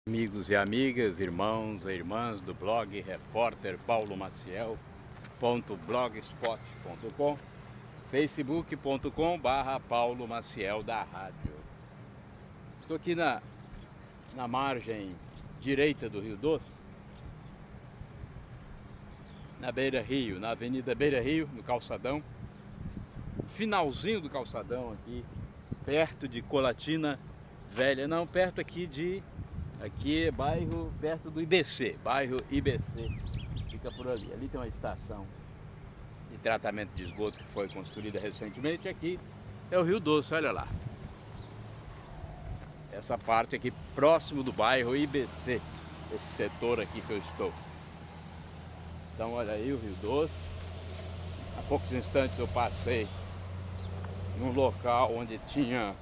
Amigos e amigas, irmãos e irmãs do blog Repórter Paulo Maciel.blogspot.com, facebook.com/Paulo Maciel da Rádio. Estou aqui na margem direita do Rio Doce, na Beira Rio, na Avenida Beira Rio, no calçadão, finalzinho do calçadão aqui, perto de Colatina Velha, não, perto aqui é bairro, perto do IBC, bairro IBC, fica por ali. Ali tem uma estação de tratamento de esgoto que foi construída recentemente. Aqui é o Rio Doce, olha lá. Essa parte aqui próximo do bairro IBC, esse setor aqui que eu estou. Então olha aí o Rio Doce. Há poucos instantes eu passei num local onde tinha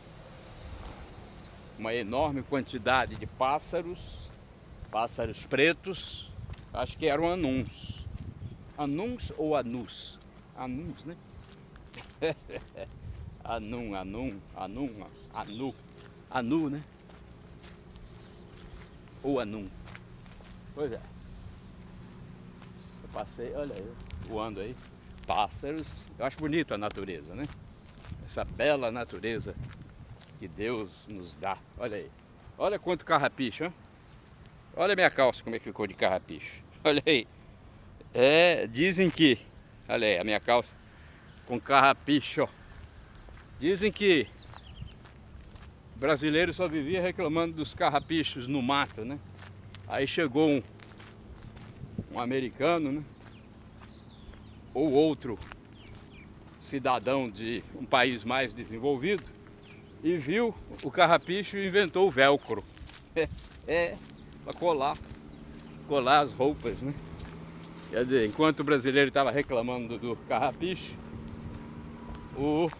uma enorme quantidade de pássaros pretos, acho que eram anuns. Anuns ou anus? Anuns, né? Anu, né? Ou anum. Pois é. Eu passei, olha aí, voando aí, pássaros. Eu acho bonito a natureza, né? Essa bela natureza que Deus nos dá. Olha aí. Olha quanto carrapicho, hein? Olha a minha calça como é que ficou de carrapicho. Olha aí. Dizem que... Olha aí a minha calça com carrapicho. Dizem que brasileiro só vivia reclamando dos carrapichos no mato, né? Aí chegou um americano, né? Ou outro cidadão de um país mais desenvolvido e viu o carrapicho e inventou o velcro. Para colar as roupas, né? Quer dizer, enquanto o brasileiro estava reclamando do carrapicho, o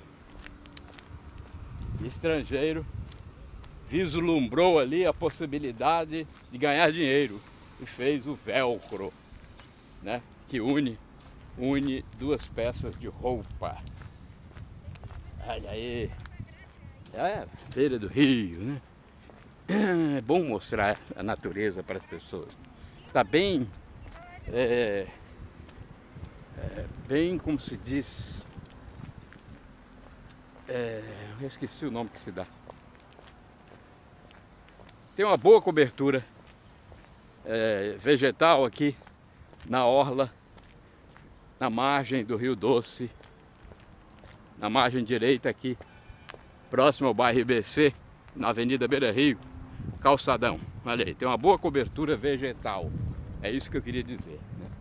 estrangeiro vislumbrou ali a possibilidade de ganhar dinheiro e fez o velcro, né? Que une duas peças de roupa. Olha aí. Beira do rio, né? É bom mostrar a natureza para as pessoas. Está bem, bem como se diz, eu esqueci o nome que se dá. Tem uma boa cobertura vegetal aqui na orla, na margem do Rio Doce, na margem direita aqui, próximo ao bairro IBC, na Avenida Beira Rio, calçadão. Olha aí, tem uma boa cobertura vegetal. É isso que eu queria dizer, né?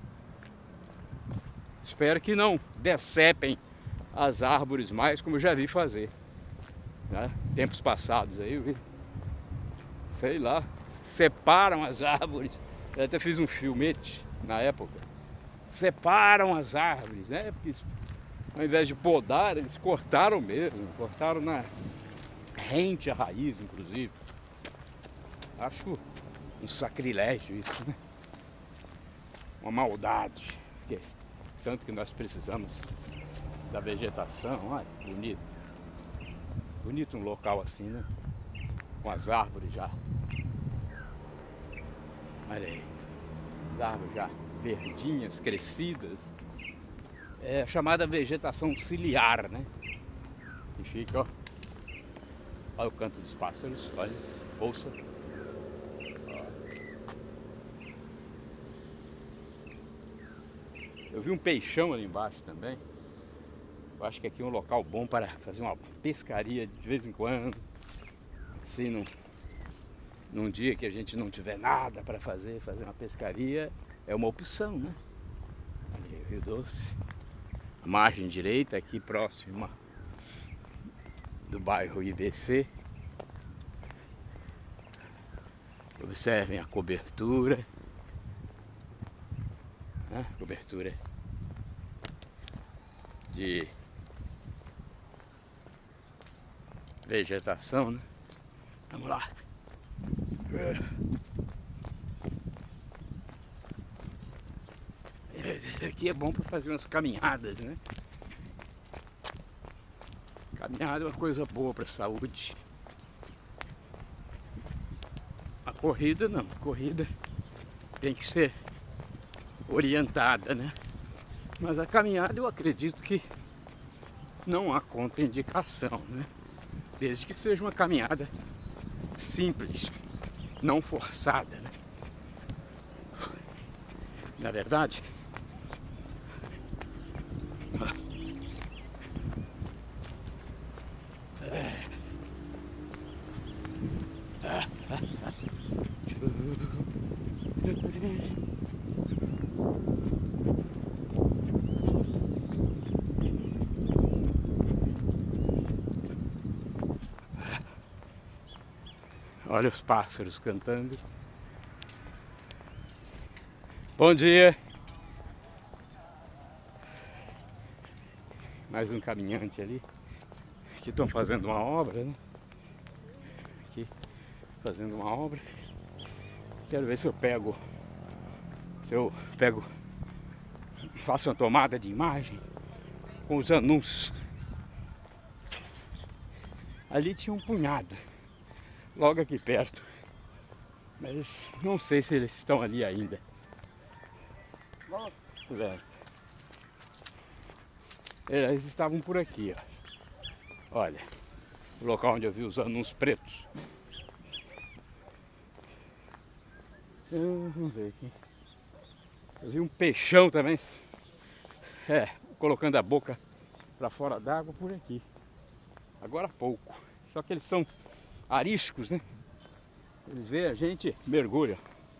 Espero que não decepem as árvores mais, como eu já vi fazer, né? Tempos passados aí, eu vi, sei lá, separam as árvores. Eu até fiz um filmete na época. Separam as árvores, né? Porque ao invés de podar, eles cortaram mesmo, cortaram rente a raiz, inclusive. Acho um sacrilégio isso, né? Uma maldade, porque tanto que nós precisamos da vegetação. Olha, bonito. Bonito um local assim, né? Com as árvores já. Olha aí, as árvores já verdinhas, crescidas. É a chamada vegetação ciliar, né? E fica, ó. Olha o canto dos pássaros, olha, ouça. Eu vi um peixão ali embaixo também. Eu acho que aqui é um local bom para fazer uma pescaria de vez em quando. Assim, num dia que a gente não tiver nada para fazer uma pescaria é uma opção, né? Ali, Rio Doce. A margem direita aqui próxima do bairro IBC. Observem a cobertura, né? Cobertura de vegetação, né? Vamos lá. Aqui é bom para fazer umas caminhadas, né? Caminhada é uma coisa boa para a saúde. Uma Corrida não, corrida tem que ser orientada, né? Mas a caminhada eu acredito que não há contraindicação, né? Desde que seja uma caminhada simples, não forçada, né? Na verdade, olha os pássaros cantando. Bom dia! Mais um caminhante ali. Aqui estão fazendo uma obra, né? Aqui fazendo uma obra. Quero ver se eu pego, faço uma tomada de imagem com os anúncios. Ali tinha um punhado, logo aqui perto, mas não sei se eles estão ali ainda. Eles estavam por aqui, ó. Olha, o local onde eu vi os anúncios pretos. Vamos ver aqui. Eu vi um peixão também, colocando a boca para fora d'água por aqui. Agora há pouco. Só que eles são ariscos, né? Eles veem a gente, mergulham.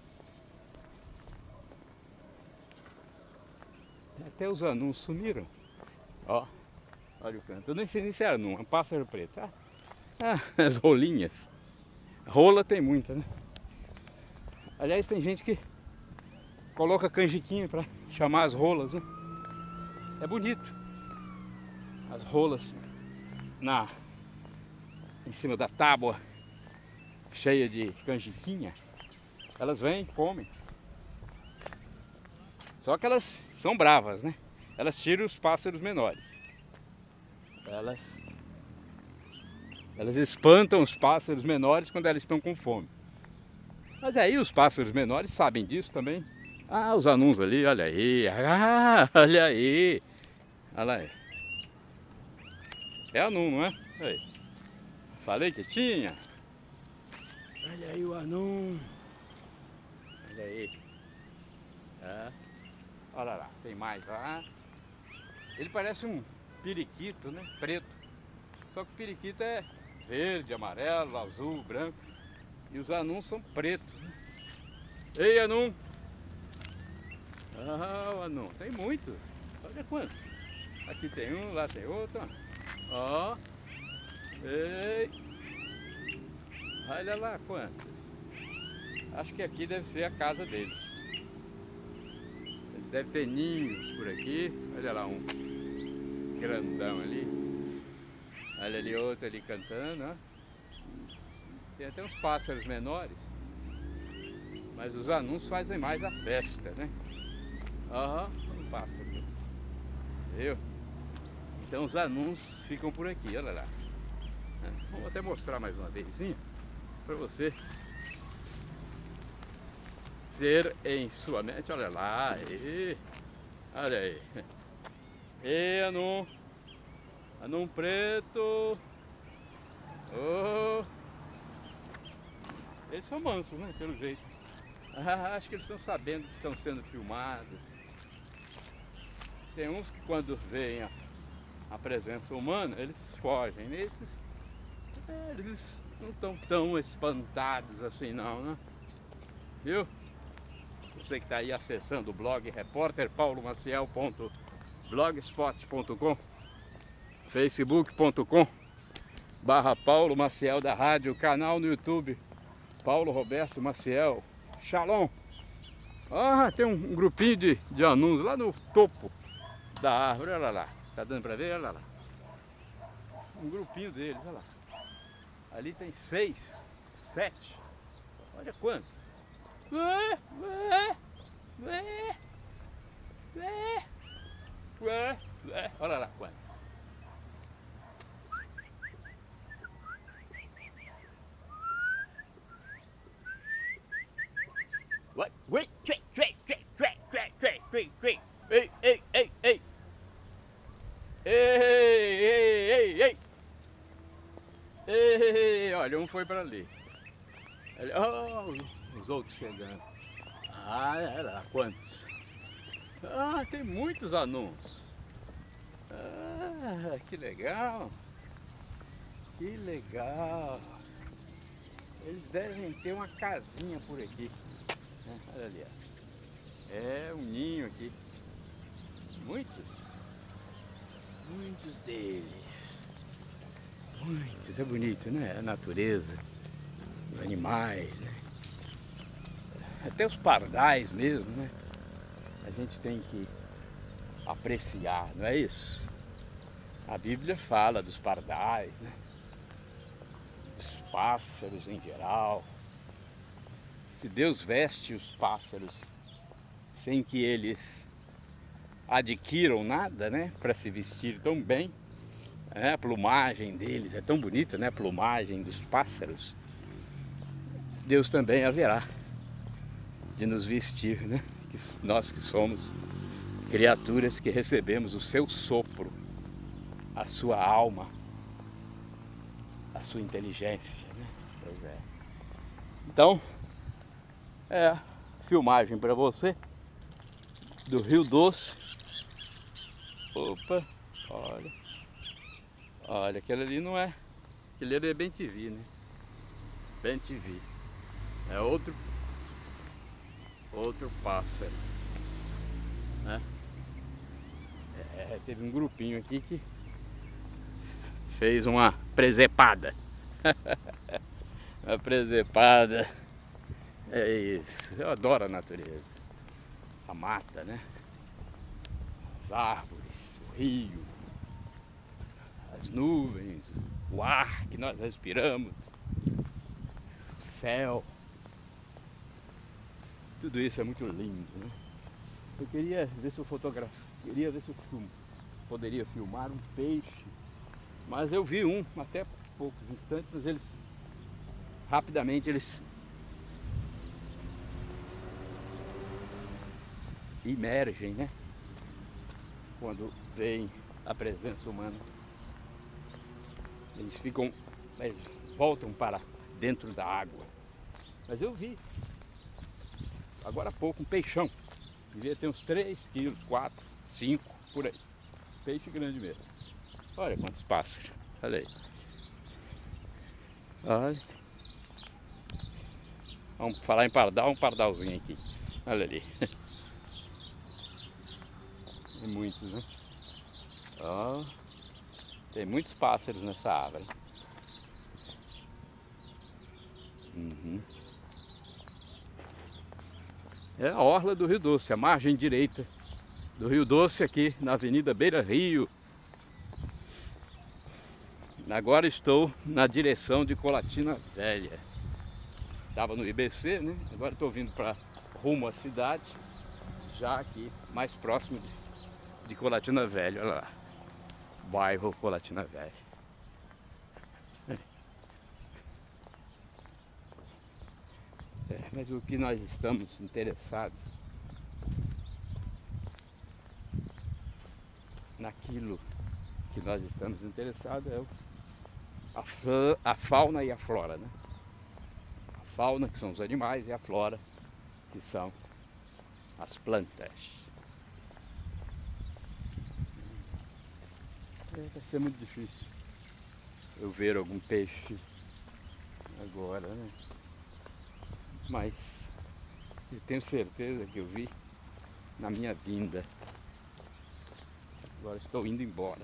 Até os anúncios sumiram. Ó, olha o canto. Eu nem sei nem se era anúncio, é um pássaro preto. As rolinhas. Rola tem muita, né? Aliás, tem gente que coloca canjiquinha para chamar as rolas, né? É bonito. As rolas em cima da tábua cheia de canjiquinha, elas vêm, comem. Só que elas são bravas, né? Elas tiram os pássaros menores. Elas espantam os pássaros menores quando elas estão com fome. Mas aí os pássaros menores sabem disso também. Os anúncios ali, olha aí. Olha aí. Olha aí. É anum, não é? Aí. Falei que tinha. Olha aí o anum. Olha aí. Olha lá, tem mais lá. Ele parece um periquito, né? Preto. Só que o periquito é verde, amarelo, azul, branco. E os anuns são pretos, né? Ei, anum! O anum. Tem muitos. Olha quantos. Aqui tem um, lá tem outro. Ó. Ei. Olha lá quantos. Acho que aqui deve ser a casa deles. Eles devem ter ninhos por aqui. Olha lá um grandão ali. Olha ali outro ali cantando, ó. Tem até uns pássaros menores. Mas os anúncios fazem mais a festa, né? Um pássaro. Viu? Então os anúncios ficam por aqui, olha lá. Vou até mostrar mais uma vezinha para você ter em sua mente. Olha lá, olha aí. Ei, anum. Anum preto. Eles são mansos, né? Pelo jeito. Acho que eles estão sabendo que estão sendo filmados. Tem uns que quando veem a presença humana, eles fogem. Esses, eles não estão tão espantados assim não, né? Viu? Você que está aí acessando o blog repórterpaulomaciel.blogspot.com, facebook.com/Paulo Maciel da Rádio, canal no YouTube Paulo Roberto Maciel. Shalom! Tem um grupinho de anuns lá no topo da árvore, olha lá. Tá dando pra ver? Olha lá. Um grupinho deles, olha lá. Ali tem 6, 7. Olha quantos. Olha lá quantos. Ei, ei, ei, ei. Ei, ei, ei, ei. Ei, olha, um foi para ali. Oh, os outros chegando. Ah, olha lá, quantos. Ah, tem muitos anúncios. Ah, que legal. Que legal. Eles devem ter uma casinha por aqui. Olha ali, ó. É um ninho aqui. Muitos. Muitos deles. Muitos. É bonito, né? A natureza. Os animais, né? Até os pardais mesmo, né? A gente tem que apreciar, não é isso? A Bíblia fala dos pardais, né? Dos pássaros em geral. Se Deus veste os pássaros sem que eles adquiram nada, né? Para se vestir tão bem, né? A plumagem deles é tão bonita, né? A plumagem dos pássaros. Deus também haverá de nos vestir, né? Nós que somos criaturas que recebemos o seu sopro, a sua alma, a sua inteligência, né? Pois é. Então, filmagem para você do Rio Doce. Opa, olha. Olha, aquele ali não é. Aquele ali é bem-te-vi, né? Bem-te-vi. É outro pássaro, né? Teve um grupinho aqui que fez uma presepada. Uma presepada. É isso. Eu adoro a natureza. A mata, né? As árvores, o rio, as nuvens, o ar que nós respiramos, o céu. Tudo isso é muito lindo, né? Eu queria ver se eu poderia filmar um peixe, mas eu vi um até poucos instantes, mas eles rapidamente emergem, né? Quando vem a presença humana, eles voltam para dentro da água. Mas eu vi agora há pouco um peixão, devia ter uns 3 quilos, 4, 5, por aí. Peixe grande mesmo. Olha quantos pássaros, olha aí. Olha. Vamos falar em pardal, um pardalzinho aqui. Olha ali. Tem muitos, né? Ó, tem muitos pássaros nessa árvore. É a orla do Rio Doce, a margem direita do Rio Doce, aqui na Avenida Beira Rio. Agora estou na direção de Colatina Velha. Estava no IBC, né? Agora estou vindo para rumo à cidade, já aqui mais próximo de Colatina Velha. Olha lá, bairro Colatina Velha. Mas o que nós estamos interessados naquilo que nós estamos interessados é a fauna e a flora, né? A fauna, que são os animais, e a flora, que são as plantas. Vai ser muito difícil eu ver algum peixe agora, né? Mas eu tenho certeza que eu vi na minha vinda. Agora estou indo embora.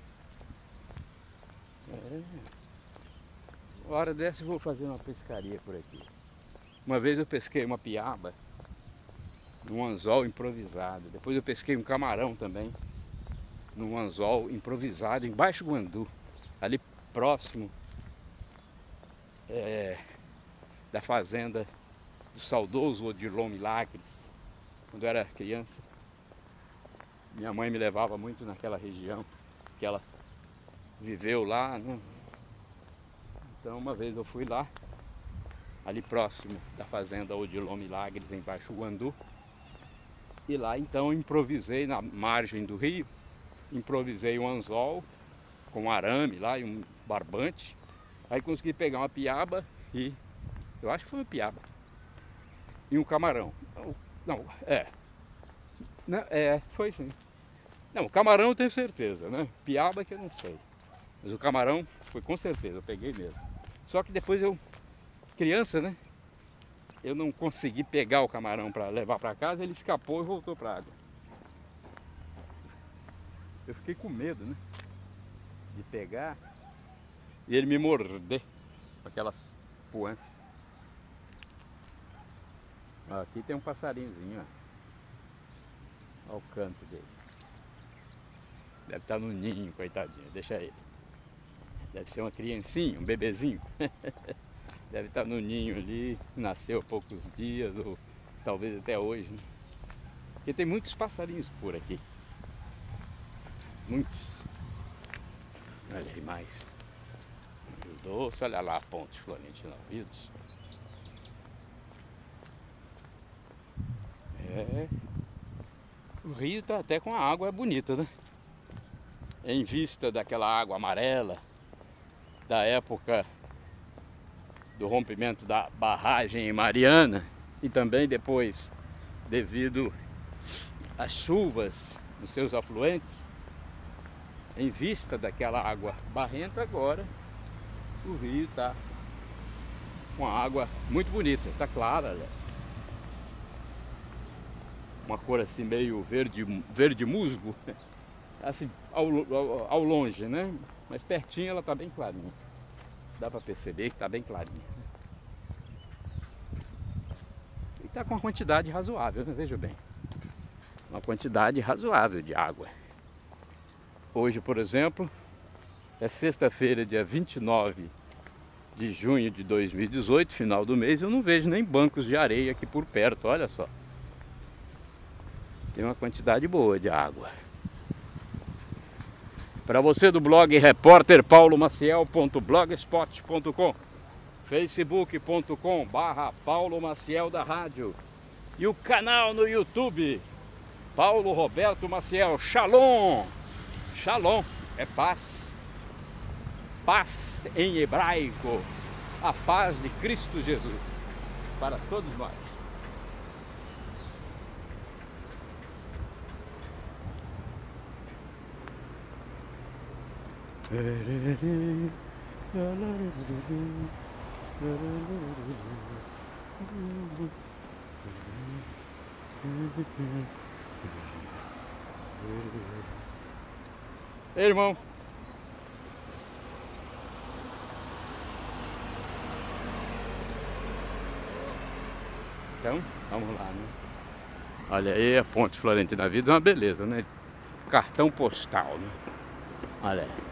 Hora dessa eu vou fazer uma pescaria por aqui. Uma vez eu pesquei uma piaba num anzol improvisado. Depois eu pesquei um camarão também num anzol improvisado em Baixo Guandu, ali próximo da fazenda do saudoso Odilon Milagres. Quando eu era criança, minha mãe me levava muito naquela região, que ela viveu lá, né? Então uma vez eu fui lá, ali próximo da fazenda Odilon Milagres, em Baixuandu. E lá então improvisei na margem do rio, improvisei um anzol com arame lá e um barbante. Aí consegui pegar uma piaba e, eu acho que foi uma piaba, e um camarão. Não, foi sim. Não, o camarão eu tenho certeza, né? Piaba que eu não sei. Mas o camarão foi com certeza, eu peguei mesmo. Só que depois eu, criança, né? Eu não consegui pegar o camarão para levar para casa, ele escapou e voltou para a água. Eu fiquei com medo, né? De pegar e ele me morder com aquelas puãs. Aqui tem um passarinhozinho, ó. Olha o canto dele. Deve estar no ninho, coitadinho, deixa ele. Deve ser uma criancinha, um bebezinho. Deve estar no ninho ali, nasceu há poucos dias, ou talvez até hoje, né? Porque tem muitos passarinhos por aqui. Muitos. Olha aí mais. Rio Doce, olha lá a ponte Florentina Alvidos. O rio tá até com a água bonita, né? Em vista daquela água amarela da época do rompimento da barragem em Mariana e também depois devido às chuvas dos seus afluentes, em vista daquela água barrenta, agora o rio está com a água muito bonita, está clara, aliás. Uma cor assim meio verde musgo, assim ao longe, né? Mas pertinho ela está bem clarinha. Dá para perceber que está bem clarinha. E está com uma quantidade razoável, né? Veja bem. Uma quantidade razoável de água. Hoje, por exemplo, é sexta-feira, dia 29 de junho de 2018, final do mês. Eu não vejo nem bancos de areia aqui por perto, olha só. Tem uma quantidade boa de água. Para você do blog repórterpaulomaciel.blogspot.com, facebook.com/Paulo Maciel da Rádio e o canal no YouTube Paulo Roberto Maciel. Shalom! Shalom é paz. Paz em hebraico. A paz de Cristo Jesus para todos nós. Ei, irmão. Então, vamos lá, né? Olha aí a ponte Florentina Alvidos, é uma beleza, né? Cartão postal, né? Olha aí.